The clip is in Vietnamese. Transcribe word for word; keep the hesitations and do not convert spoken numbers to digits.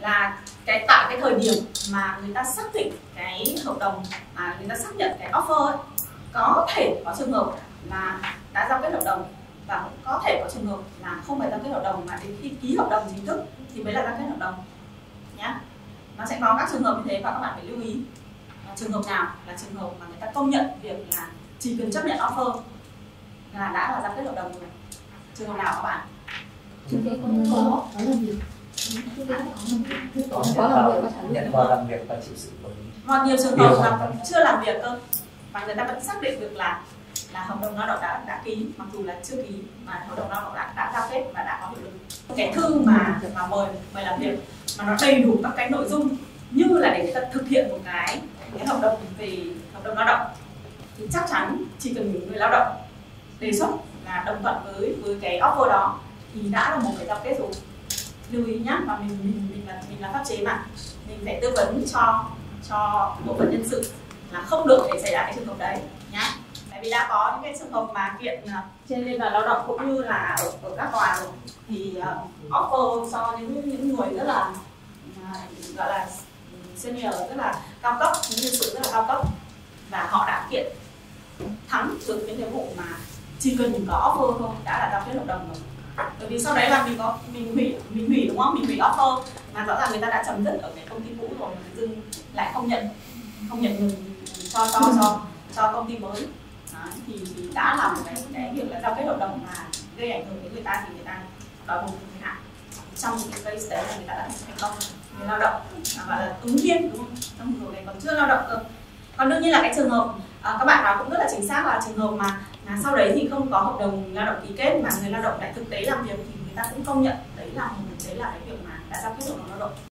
là cái tại cái thời điểm mà người ta xác định cái hợp đồng, mà người ta xác nhận cái offer ấy, có thể có trường hợp là đã giao kết hợp đồng và cũng có thể có trường hợp là không phải giao kết hợp đồng, mà đến khi ký hợp đồng chính thức thì mới là giao kết hợp đồng nhá. Nó sẽ có các trường hợp như thế và các bạn phải lưu ý. Trường hợp nào là trường hợp mà người ta công nhận việc là chỉ cần chấp nhận offer là đã là giao kết hợp đồng rồi. Trường hợp nào các bạn? Trường hợp không có có làm việc, có làm việc và trả nhận vào làm việc và chịu sự quản lý. Hoặc nhiều trường hợp là chưa làm việc cơ mà người ta vẫn xác định được là là hợp đồng lao động đã đã ký, mặc dù là chưa ký mà hợp đồng lao động đã đã giao kết và đã có hiệu lực. Cái thư mà mà mời mời làm việc mà nó đầy đủ các cái nội dung như là để người ta thực hiện một cái cái hợp đồng về hợp đồng lao động thì chắc chắn chỉ cần người lao động đề xuất là đồng thuận với với cái offer đó thì đã là một cái giao kết rồi. Lưu ý nhá, và mình mình mình là mình là pháp chế mà mình phải tư vấn cho cho bộ phận nhân sự là không được để xảy ra cái trường hợp đấy nhá. Tại vì đã có những cái trường hợp mà kiện trên Liên đoàn Lao động cũng như là ở, ở các tòa rồi thì uh, offer cho những những người rất là uh, gọi là senior, rất là cao cấp, những nhân sự rất là cao cấp, và họ đã kiện thắng được những cái vụ mà chỉ cần có offer thôi đã là giao kết hợp đồng rồi. Bởi vì sau đấy là mình có mình hủy mình hủy đúng không, mình hủy offer mà rõ ràng người ta đã chấm dứt ở cái công ty cũ rồi mà dưng lại không nhận không nhận ngừng cho cho cho cho công ty mới. Đấy, thì, thì đã là một cái cái việc là giao kết hợp đồng mà gây ảnh hưởng đến người ta thì người ta đòi bồi thường thiệt hại. Trong cái case đấy là người ta đã thành công, người lao động và là ứng viên đúng không, trong trường hợp này còn chưa lao động cơ. Còn đương nhiên là cái trường hợp à, các bạn nói cũng rất là chính xác là trường hợp mà, mà sau đấy thì không có hợp đồng lao động ký kết mà người lao động lại thực tế làm việc thì người ta cũng công nhận đấy là một đấy là cái việc mà đã giao kết hợp đồng lao động.